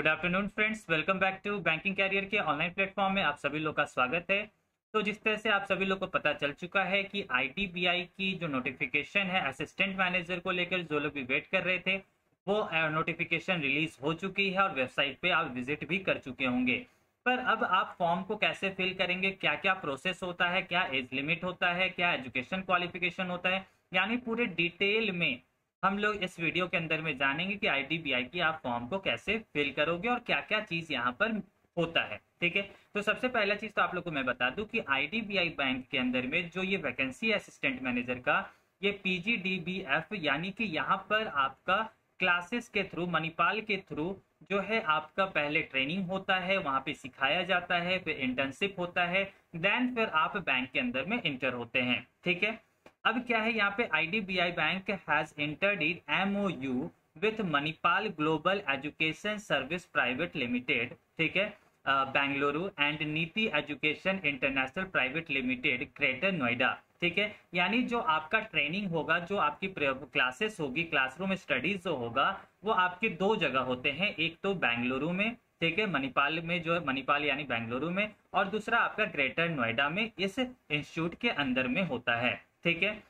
Good afternoon friends, welcome back to banking career के online platform में आप सभी लोग का स्वागत है। तो जिस तरह से आप सभी लोग को पता चल चुका है कि आईडीबीआई की जो नोटिफिकेशन है असिस्टेंट मैनेजर को लेकर जो लोग भी वेट कर रहे थे वो नोटिफिकेशन रिलीज हो चुकी है और वेबसाइट पे आप विजिट भी कर चुके होंगे। पर अब आप फॉर्म को कैसे फिल करेंगे, क्या क्या प्रोसेस होता है, क्या एज लिमिट होता है, क्या एजुकेशन क्वालिफिकेशन होता है, यानी पूरे डिटेल में हम लोग इस वीडियो के अंदर में जानेंगे कि आईडीबीआई की आप फॉर्म को कैसे फिल करोगे और क्या क्या चीज यहाँ पर होता है। ठीक है, तो सबसे पहला चीज तो आप लोग को मैं बता दूं कि आईडीबीआई बैंक के अंदर में जो ये वैकेंसी है असिस्टेंट मैनेजर का, ये पीजीडीबीएफ यानी कि यहाँ पर आपका क्लासेस के थ्रू, मणिपाल के थ्रू जो है आपका पहले ट्रेनिंग होता है, वहां पे सिखाया जाता है, फिर इंटर्नशिप होता है, देन फिर आप बैंक के अंदर में इंटर होते हैं। ठीक है, अब क्या है यहाँ पे IDBI bank has entered in MOU with Manipal Global Education Service Private Limited, ठीक है, Bengaluru and Niti Education International Private Limited, Greater Noida. ठीक है, यानी जो आपका ट्रेनिंग होगा, जो आपकी क्लासेस होगी, क्लासरूम स्टडीज जो होगा, वो आपके दो जगह होते हैं। एक तो बेंगलुरु में, ठीक है, मणिपाल में, जो है मणिपाल यानी बेंगलुरु में, और दूसरा आपका ग्रेटर नोएडा में इस इंस्टीट्यूट के अंदर में होता है। ठीक है,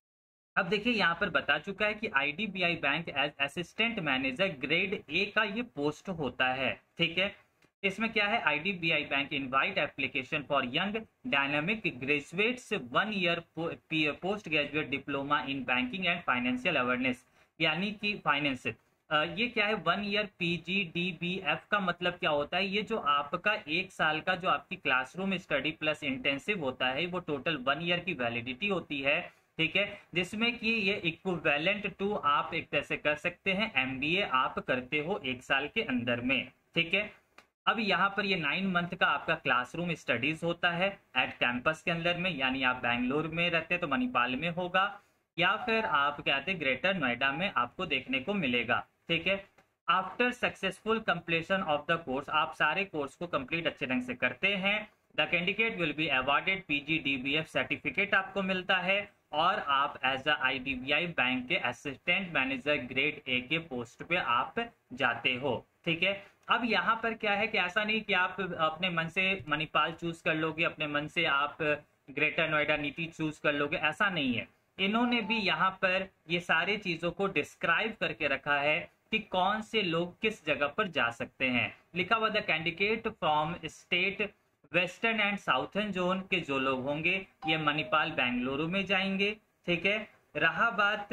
अब देखिए यहाँ पर बता चुका है कि IDBI bank as assistant manager grade A का ये पोस्ट होता है। ठीक है, इसमें क्या है, IDBI bank invite application for young dynamic graduates 1 year post graduate diploma in banking and financial awareness, यानी कि फाइनेंस। ये क्या है, 1 ईयर पीजीडीबीएफ का मतलब क्या होता है, ये जो आपका एक साल का जो आपकी क्लासरूम स्टडी प्लस इंटेंसिव होता है, वो टोटल 1 ईयर की वैलिडिटी होती है। ठीक है, जिसमें कि ये इक्विवेलेंट टू आप एक तरह से कर सकते हैं एमबीए आप करते हो एक साल के अंदर में। ठीक है, अब यहाँ पर ये 9 मंथ का आपका क्लासरूम स्टडीज होता है एट कैंपस के अंदर में, यानी आप बैंगलोर में रहते हैं तो मणिपाल में होगा, या फिर आप कहते हैं ग्रेटर नोएडा में आपको देखने को मिलेगा। ठीक है, after successful completion of the course, आप सारे कोर्स को कंप्लीट अच्छे ढंग से करते हैं, the candidate will be awarded PGDBF certificate आपको मिलता है, और आप एज अ आईडीबीआई बैंक के असिस्टेंट मैनेजर ग्रेड ए के पोस्ट पे आप जाते हो। ठीक है, अब यहाँ पर क्या है कि ऐसा नहीं कि आप अपने मन से मणिपाल चूज कर लोगे, अपने मन से आप ग्रेटर नोएडा नीति चूज कर लोगे, ऐसा नहीं है। इन्होंने भी यहाँ पर ये सारी चीजों को डिस्क्राइब करके रखा है कि कौन से लोग किस जगह पर जा सकते हैं। लिखा हुआ the candidate from state western and southern zone के जो लोग होंगे ये मणिपाल बेंगलुरु में जाएंगे। ठीक है, रहा बात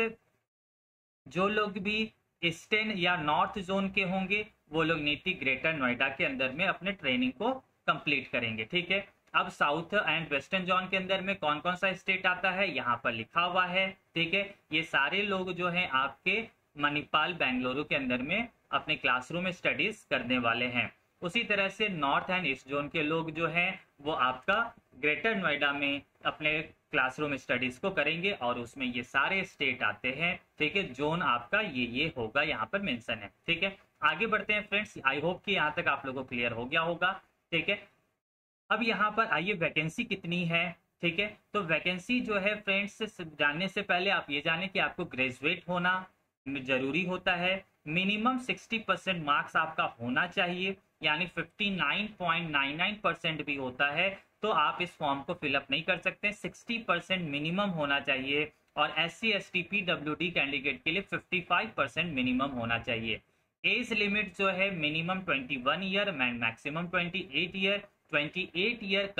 जो लोग भी ईस्टर्न या नॉर्थ जोन के होंगे वो लोग नीति ग्रेटर नोएडा के अंदर में अपने ट्रेनिंग को कंप्लीट करेंगे। ठीक है, अब साउथ एंड वेस्टर्न जोन के अंदर में कौन कौन सा स्टेट आता है यहाँ पर लिखा हुआ है। ठीक है, ये सारे लोग जो हैं आपके मणिपाल बेंगलुरु के अंदर में अपने क्लासरूम में स्टडीज करने वाले हैं। उसी तरह से नॉर्थ एंड ईस्ट जोन के लोग जो हैं वो आपका ग्रेटर नोएडा में अपने क्लासरूम स्टडीज को करेंगे, और उसमें ये सारे स्टेट आते हैं। ठीक है, जोन आपका ये होगा, यहाँ पर मेंशन है। ठीक है, आगे बढ़ते हैं फ्रेंड्स, आई होप कि यहाँ तक आप लोगों को क्लियर हो गया होगा। ठीक है, अब यहाँ पर आइए वैकेंसी कितनी है। ठीक है, तो वैकेंसी जो है फ्रेंड्स, जानने से पहले आप ये जाने कि आपको ग्रेजुएट होना जरूरी होता है, मिनिमम 60% मार्क्स आपका होना चाहिए, यानी 59.99% भी होता है तो आप इस फॉर्म को फिलअप नहीं कर सकते। 60% मिनिमम होना चाहिए, और SC ST PWD कैंडिडेट के लिए 55% मिनिमम होना चाहिए। एज लिमिट जो है minimum 21 year, maximum 28 year. 28 year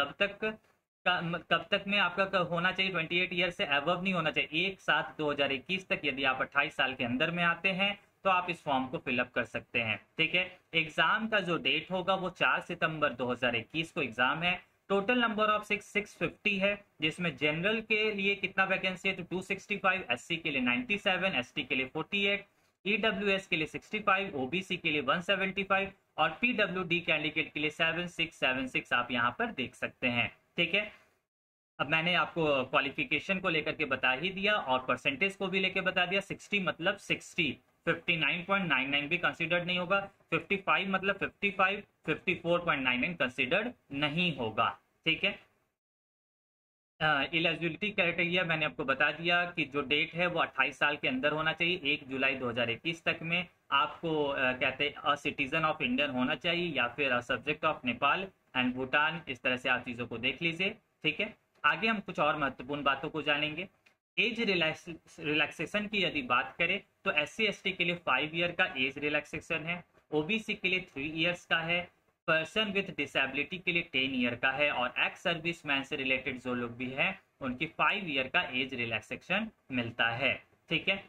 कब तक में आपका होना चाहिए, 28 ईयर से अबव नहीं होना चाहिए। 1/7/2021 तक यदि आप 28 साल के अंदर में आते हैं तो आप इस फॉर्म को फिलअप कर सकते हैं। ठीक है, एग्जाम का जो डेट होगा वो 4 सितंबर 2021 को एग्जाम है। टोटल नंबर ऑफ 650 है, जिसमें जनरल के लिए कितना वैकेंसी है तो 265, SC के लिए 97, ST के लिए 48, EWS के लिए 65, OBC के लिए 175, और PWD कैंडिडेट के लिए 7676 आप यहाँ पर देख सकते हैं। ठीक है, अब मैंने आपको क्वालिफिकेशन को लेकर के बता ही दिया और परसेंटेज को भी लेकर बता दिया। 60 मतलब 60, 59.99 भी कंसिडर्ड नहीं होगा, 55 मतलब 55, 54.99 कंसिडर्ड नहीं होगा। ठीक है, एलिजिबिलिटी क्राइटेरिया मैंने आपको बता दिया कि जो डेट है वो 28 साल के अंदर होना चाहिए। 1 जुलाई 2021 तक में आपको कहते हैं अ सिटीजन ऑफ इंडियन होना चाहिए या फिर a subject of Nepal and Bhutan. इस तरह से आप चीज़ों को देख लीजिए। ठीक है, आगे हम कुछ और महत्वपूर्ण बातों को जानेंगे। एज रिलैक्सेशन की यदि बात करें तो SC ST के लिए 5 ईयर का एज रिलैक्सेशन है, OBC के लिए 3 ईयर्स का है, पर्सन विथ डिसेबिलिटी के लिए 10 ईयर का है, और एक्स सर्विस मैन से रिलेटेड जो लोग भी हैं उनकी 5 ईयर का एज रिलैक्सेशन मिलता है। ठीक है,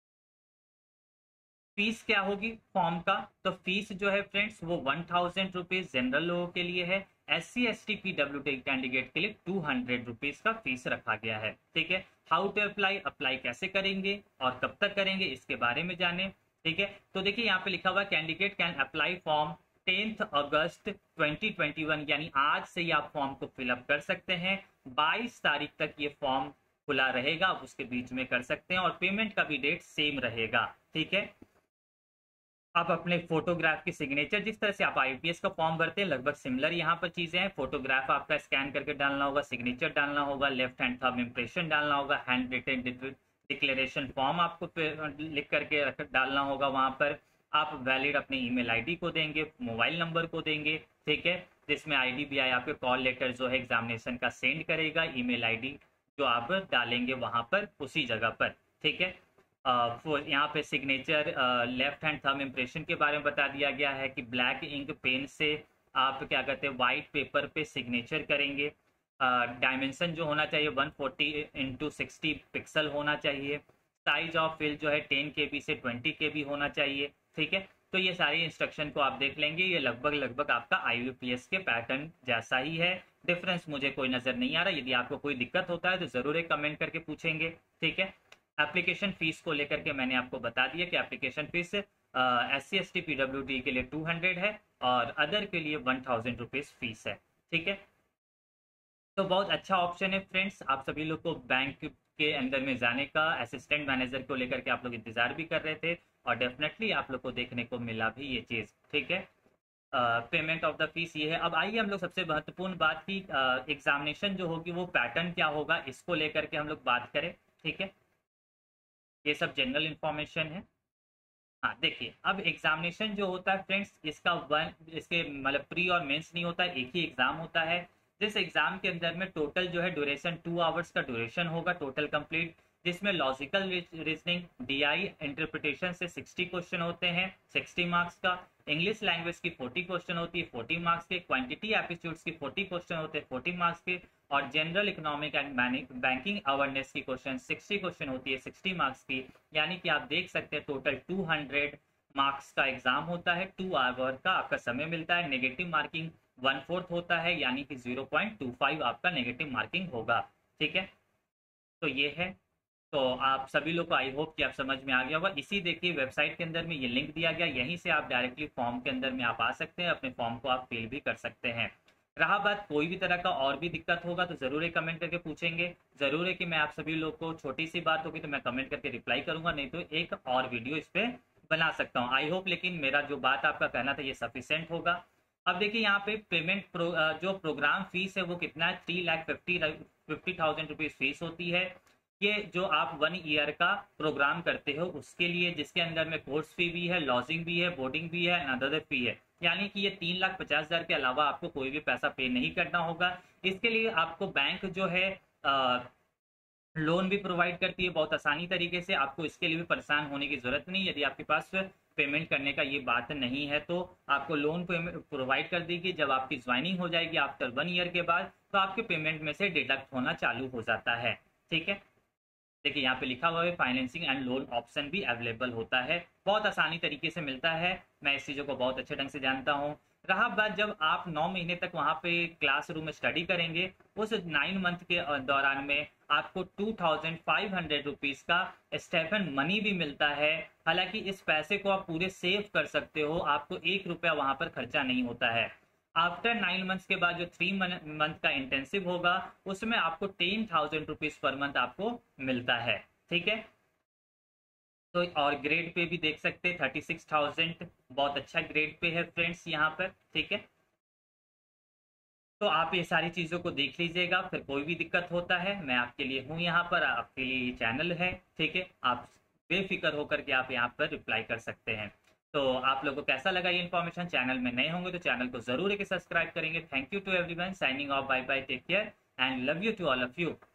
फीस क्या होगी फॉर्म का? तो फीस जो है फ्रेंड्स वो 1000 रुपीज जनरल लोगों के लिए है। SC ST PWD कैंडिडेट के लिए 200 रुपीज का फीस रखा गया है। ठीक है, हाउ टू अप्लाई, अप्लाई कैसे करेंगे और कब तक करेंगे इसके बारे में जाने। ठीक है, तो देखिए यहाँ पे लिखा हुआ candidate can apply from 10 August 2021, यानी आज से ही आप फॉर्म को फिलअप कर सकते हैं। 22 तारीख तक ये फॉर्म खुला रहेगा, आप उसके बीच में कर सकते हैं, और पेमेंट का भी डेट सेम रहेगा। ठीक है, आप अपने फोटोग्राफ की सिग्नेचर, जिस तरह से आप IPS का फॉर्म भरते हैं लगभग सिमिलर यहाँ पर चीजें हैं। फोटोग्राफ आपका स्कैन करके डालना होगा, सिग्नेचर डालना होगा, लेफ्ट हैंड थंब इम्प्रेशन डालना होगा, हैंड रिटन डिक्लेरेशन फॉर्म आपको लिख करके डालना होगा। वहां पर आप वैलिड अपने ईमेल आईडी को देंगे, मोबाइल नंबर को देंगे। ठीक है, जिसमें IDBI आपके कॉल लेटर जो है एग्जामिनेशन का सेंड करेगा, ईमेल आईडी जो आप डालेंगे वहां पर उसी जगह पर। ठीक है, यहाँ पे signature left hand thumb impression के बारे में बता दिया गया है कि ब्लैक इंक पेन से आप क्या कहते हैं व्हाइट पेपर पे सिग्नेचर करेंगे। डायमेंशन जो होना चाहिए 140x60 पिक्सल होना चाहिए। साइज ऑफ फिल जो है 10 KB से 20 KB होना चाहिए। ठीक है, तो ये सारी इंस्ट्रक्शन को आप देख लेंगे। ये लगभग लगभग आपका IBPS के पैटर्न जैसा ही है, डिफरेंस मुझे कोई नजर नहीं आ रहा। यदि आपको कोई दिक्कत होता है तो जरूर एक कमेंट करके पूछेंगे। ठीक है, एप्लीकेशन फीस को लेकर के मैंने आपको बता दिया कि application fees SC ST PWD के लिए 200 है और अदर के लिए 1000 रुपीज फीस है। ठीक है, तो बहुत अच्छा ऑप्शन है फ्रेंड्स। आप सभी लोग को बैंक के अंदर में जाने का, असिस्टेंट मैनेजर को लेकर के आप लोग इंतजार भी कर रहे थे और डेफिनेटली आप लोग को देखने को मिला भी ये चीज़। ठीक है, पेमेंट ऑफ द फीस ये है। अब आइए हम लोग सबसे महत्वपूर्ण बात की एग्जामिनेशन जो होगी वो पैटर्न क्या होगा इसको लेकर के हम लोग बात करें। ठीक है, ये सब जनरल इंफॉर्मेशन है। हाँ देखिए, अब एग्जामिनेशन जो होता है फ्रेंड्स इसका इसके मतलब प्री और मेंस नहीं होता है, एक ही एग्जाम होता है। जिस एग्जाम के अंदर में टोटल जो है ड्यूरेशन 2 आवर्स का ड्यूरेशन होगा टोटल कंप्लीट, जिसमें लॉजिकल रीजनिंग DI इंटरप्रिटेशन से 60 क्वेश्चन होते हैं 60 मार्क्स का, इंग्लिश लैंग्वेज की 40 क्वेश्चन होती है 40 मार्क्स के, क्वांटिटी एप्टीट्यूड्स की 40 क्वेश्चन होते हैं 40 मार्क्स के, और general economic and banking awareness की क्वेश्चन 60 क्वेश्चन होती है 60 मार्क्स की। यानी कि आप देख सकते हैं टोटल 200 मार्क्स का एग्जाम होता है। 2 आवर का आपका समय मिलता है। नेगेटिव मार्किंग 1/4 होता है, यानी कि 0.25 आपका नेगेटिव मार्किंग होगा। ठीक है, तो ये है। तो आप सभी लोग को आई होप कि आप समझ में आ गया होगा। इसी देखिए वेबसाइट के अंदर में ये लिंक दिया गया, यहीं से आप डायरेक्टली फॉर्म के अंदर में आप आ सकते हैं, अपने फॉर्म को आप फिल भी कर सकते हैं। रहा बात कोई भी तरह का और भी दिक्कत होगा तो जरूर एक कमेंट करके पूछेंगे। जरूर है कि मैं आप सभी लोग को, छोटी सी बात होगी तो मैं कमेंट करके रिप्लाई करूंगा, नहीं तो एक और वीडियो इस पे बना सकता हूँ। आई होप लेकिन मेरा जो बात आपका कहना था ये सफिशियंट होगा। अब देखिए यहाँ पे पेमेंट जो प्रोग्राम फीस है वो कितना है, 3,50,000 रुपीज फीस होती है। ये जो आप 1 ईयर का प्रोग्राम करते हो उसके लिए, जिसके अंदर में कोर्स फी भी है, लॉजिंग भी है, बोर्डिंग भी है, अदर फी है। यानी कि ये 3,50,000 के अलावा आपको कोई भी पैसा पे नहीं करना होगा। इसके लिए आपको बैंक जो है लोन भी प्रोवाइड करती है बहुत आसानी तरीके से। आपको इसके लिए भी परेशान होने की जरूरत नहीं। यदि आपके पास पेमेंट करने का ये बात नहीं है तो आपको लोन प्रोवाइड कर देगी। जब आपकी ज्वाइनिंग हो जाएगी आफ्टर 1 ईयर के बाद तो आपके पेमेंट में से डिडक्ट होना चालू हो जाता है। ठीक है, देखिए यहाँ पे लिखा हुआ है फाइनेंसिंग एंड लोन ऑप्शन भी अवेलेबल होता है, बहुत आसानी तरीके से मिलता है। मैं इस चीज़ों को बहुत अच्छे ढंग से जानता हूँ। रहा बात जब आप 9 महीने तक वहाँ पे क्लासरूम में स्टडी करेंगे, उस 9 मंथ के दौरान में आपको 2,500 रुपीज का स्टेफन मनी भी मिलता है। हालांकि इस पैसे को आप पूरे सेव कर सकते हो, आपको 1 रुपया वहाँ पर खर्चा नहीं होता है। आफ्टर 9 मंथ्स के बाद जो 3 मंथ का इंटेंसिव होगा उसमें आपको 10,000 रुपीज पर मंथ आपको मिलता है। ठीक है, तो और ग्रेड पे भी देख सकते हैं 36,000, बहुत अच्छा ग्रेड पे है फ्रेंड्स यहाँ पर। ठीक है, तो आप ये सारी चीज़ों को देख लीजिएगा। फिर कोई भी दिक्कत होता है मैं आपके लिए हूँ यहाँ पर, आपके लिए ये चैनल है, ठीक है। आप बेफिक्र होकर के आप यहाँ पर रिप्लाई कर सकते हैं। तो आप लोगों को कैसा लगा ये इन्फॉर्मेशन? चैनल में नए होंगे तो चैनल को जरूर एक सब्सक्राइब करेंगे। Thank you to everyone, signing off, bye bye, take care and love you to all of you.